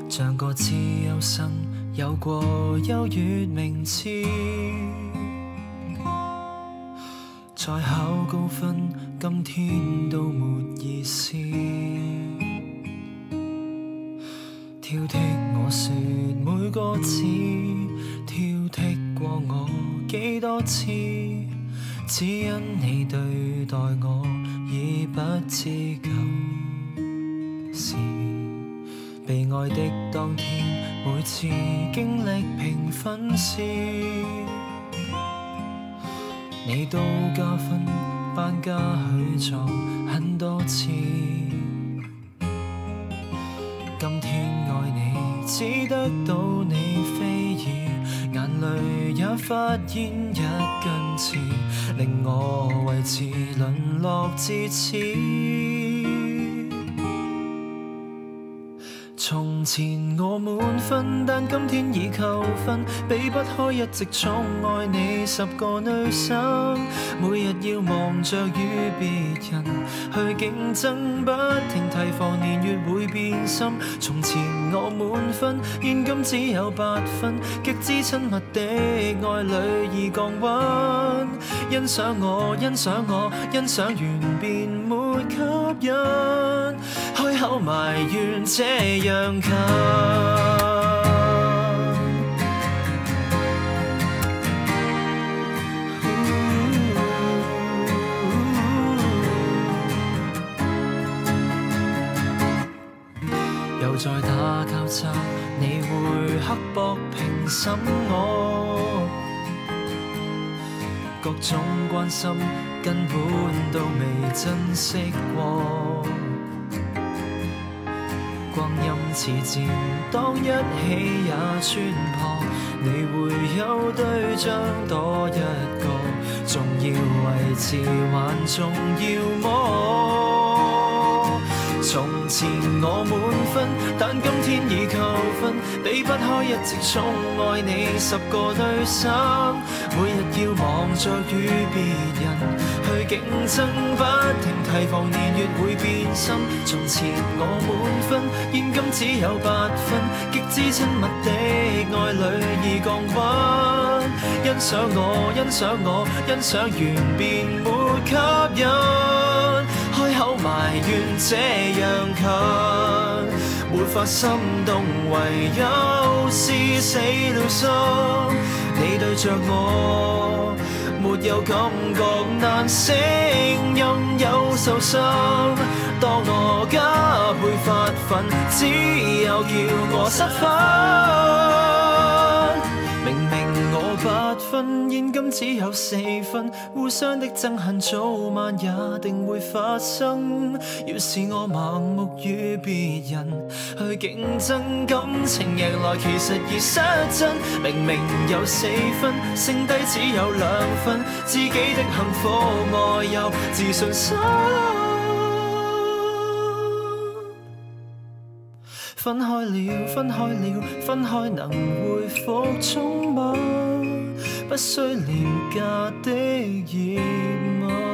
像個自由生有過優越名次，再考高分，今天都沒意思。挑剔我說每個字，挑剔過我幾多次，只因你對待我已不知舊事。被愛的當天，每次經歷評分時，你都加分頒加許狀很多次。今天愛你，只得到你非議，眼淚也發現一根刺，令我維持淪落至此。從前我滿分，但今天已扣分，比不開一直寵愛你10個女生，每日要忙着與別人去競爭，不停提防年月會變心。從前我滿分，現今只有8分，極之親密的愛侶已降溫。欣賞我，欣賞我，欣賞完便沒吸引，開口埋怨這樣近。又再打交叉，你會刻薄評審我，各種關心根本都未珍惜過。光陰似箭，當一起也穿破，你會有對象多一個，仲要維持還仲要麼？從前我滿分，但今天已扣分，比不開一直寵愛你10個女生，每日要忙着與別人去競爭，不停提防年月會變心。從前我滿分，現今只有8分，極之親密的愛侶已降溫。欣賞我，欣賞我，欣賞完便沒吸引，開口埋怨這樣近，沒法心動，唯有是死了心。你對着我沒有感覺，難聲音有受傷。當我加倍發奮，只有叫我失分。明明我8分，現今只有4分，互相的憎恨早晚也定會發生。要是我盲目與別人去競爭，感情贏來其實已失真。明明有4分，剩低只有2分，自己的幸福愛有自信心。分開了，分開了，分開能回復充滿不需廉價的熱吻。